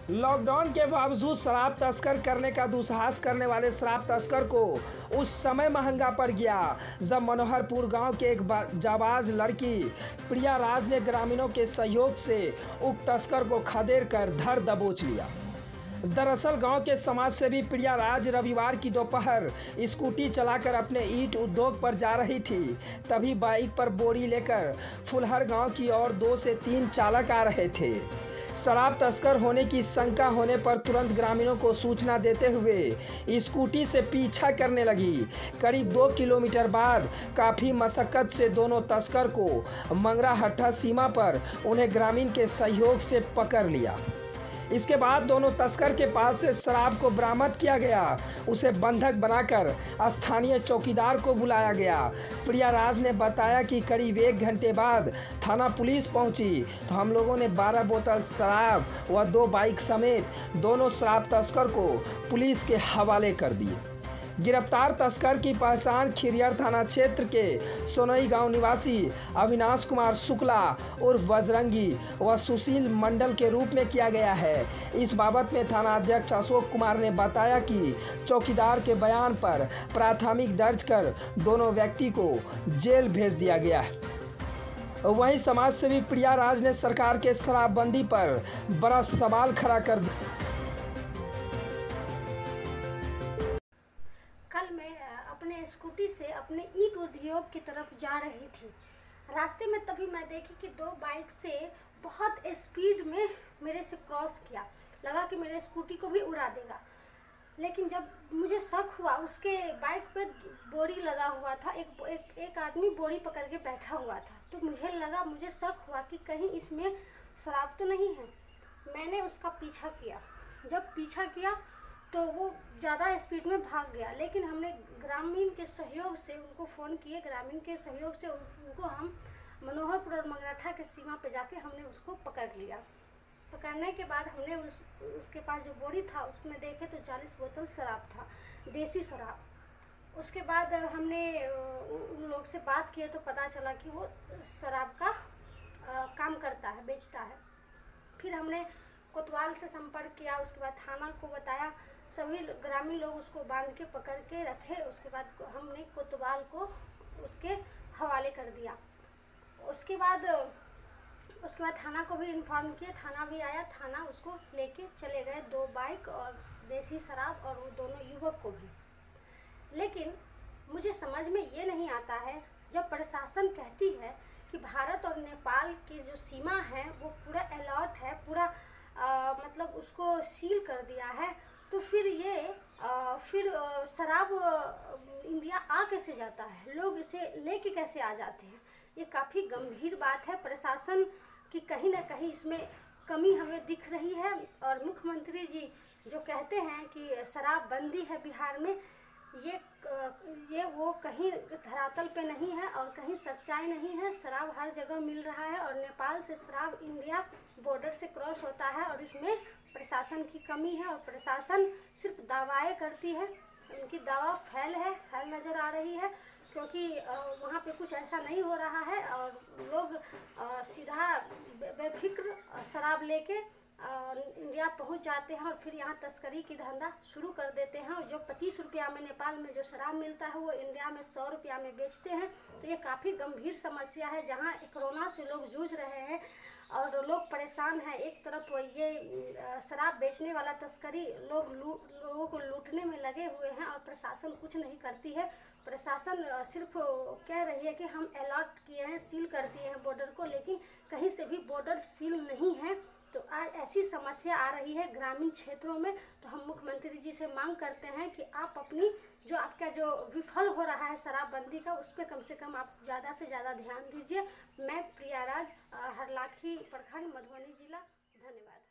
Lockdown के बावजूद शराब तस्कर करने का दुस्साहस करने वाले शराब तस्कर को उस समय महंगा पड़ गया जब मनोहरपुर गांव के एक जाबाज लड़की प्रिया राज ने ग्रामीणों के सहयोग से उक्त तस्कर को खदेड़ कर धर दबोच लिया। दरअसल गांव के समाज सेवी प्रिया राज रविवार की दोपहर स्कूटी चलाकर अपने ईंट उद्योग पर जा रही थी। तभी बाइक पर बोरी लेकर फुलहर गांव की ओर 2 से 3 चालक आ रहे थे। शराब तस्कर होने की शंका होने पर तुरंत ग्रामीणों को सूचना देते हुए स्कूटी से पीछा करने लगी। करीब 2 किलोमीटर बाद काफ़ी मशक्कत से दोनों तस्कर को मंगरा हट्टा सीमा पर उन्हें ग्रामीण के सहयोग से पकड़ लिया। इसके बाद दोनों तस्कर के पास से शराब को बरामद किया गया। उसे बंधक बनाकर स्थानीय चौकीदार को बुलाया गया। प्रिया राज ने बताया कि करीब 1 घंटे बाद थाना पुलिस पहुंची तो हम लोगों ने 12 बोतल शराब व 2 बाइक समेत दोनों शराब तस्कर को पुलिस के हवाले कर दिए। गिरफ्तार तस्कर की पहचान खिरियर थाना क्षेत्र के सोनई गांव निवासी अविनाश कुमार शुक्ला उर्फ बजरंगी व सुशील मंडल के रूप में किया गया है। इस बाबत में थाना अध्यक्ष अशोक कुमार ने बताया कि चौकीदार के बयान पर प्राथमिक दर्ज कर दोनों व्यक्ति को जेल भेज दिया गया है। वहीं समाज सेवी प्रिया राज ने सरकार के शराबबंदी पर बड़ा सवाल खड़ा कर दिया। कल मैं अपने स्कूटी से अपने ईंट उद्योग की तरफ जा रही थी। रास्ते में तभी मैं देखी कि 2 बाइक से बहुत स्पीड में मेरे से क्रॉस किया। लगा कि मेरे स्कूटी को भी उड़ा देगा, लेकिन जब मुझे शक हुआ, उसके बाइक पे बोरी लगा हुआ था, एक आदमी बोरी पकड़ के बैठा हुआ था, तो मुझे शक हुआ कि कहीं इसमें शराब तो नहीं है। मैंने उसका पीछा किया। जब पीछा किया तो वो ज़्यादा स्पीड में भाग गया, लेकिन हमने ग्रामीण के सहयोग से उनको फ़ोन किए। ग्रामीण के सहयोग से उनको हम मनोहरपुर और मंगराठा के सीमा पे जाके हमने उसको पकड़ लिया। पकड़ने के बाद हमने उसके पास जो बोरी था उसमें देखे तो 40 बोतल शराब था, देसी शराब। उसके बाद हमने उन लोग से बात किए तो पता चला कि वो शराब का काम करता है, बेचता है। फिर हमने कोतवाल से संपर्क किया। उसके बाद थाना को बताया। सभी ग्रामीण लोग उसको बांध के पकड़ के रखे। उसके बाद हमने कोतवाल को उसके हवाले कर दिया। उसके बाद थाना को भी इन्फॉर्म किया। थाना भी आया। थाना उसको लेके चले गए, 2 बाइक और देसी शराब और वो दोनों युवक को भी। लेकिन मुझे समझ में ये नहीं आता है, जब प्रशासन कहती है कि भारत और नेपाल की जो सीमा है वो पूरा अलर्ट है, पूरा मतलब उसको सील कर दिया है, तो फिर शराब इंडिया आ कैसे जाता है? लोग इसे लेके कैसे आ जाते हैं? ये काफ़ी गंभीर बात है। प्रशासन की कहीं ना कहीं इसमें कमी हमें दिख रही है। और मुख्यमंत्री जी जो कहते हैं कि शराब बंदी है बिहार में, ये वो कहीं धरातल पे नहीं है और कहीं सच्चाई नहीं है। शराब हर जगह मिल रहा है और नेपाल से शराब इंडिया बॉर्डर से क्रॉस होता है और इसमें प्रशासन की कमी है और प्रशासन सिर्फ दावाएं करती है। उनकी दावा फैल नज़र आ रही है, क्योंकि वहाँ पे कुछ ऐसा नहीं हो रहा है और लोग सीधा बेफिक्र शराब लेके इंडिया पहुंच जाते हैं और फिर यहाँ तस्करी की धंधा शुरू कर देते हैं। और जो 25 रुपया में नेपाल में जो शराब मिलता है वो इंडिया में 100 रुपया में बेचते हैं। तो ये काफ़ी गंभीर समस्या है, जहाँ कोरोना से लोग जूझ रहे हैं और लोग परेशान हैं। एक तरफ ये शराब बेचने वाला तस्करी लोगों को लूटने में लगे हुए हैं और प्रशासन कुछ नहीं करती है। प्रशासन सिर्फ कह रही है कि हम अलर्ट किए हैं, सील कर दिए हैं बॉर्डर को, लेकिन कहीं से भी बॉर्डर सील नहीं है। तो आज ऐसी समस्या आ रही है ग्रामीण क्षेत्रों में। तो हम मुख्यमंत्री जी से मांग करते हैं कि आप अपनी आपका जो विफल हो रहा है शराबबंदी का, उस पर कम से कम आप ज़्यादा से ज़्यादा ध्यान दीजिए। मैं प्रिया राज, हरलाखी प्रखंड, मधुबनी जिला। धन्यवाद।